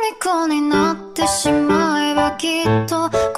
虜になってしまえばきっと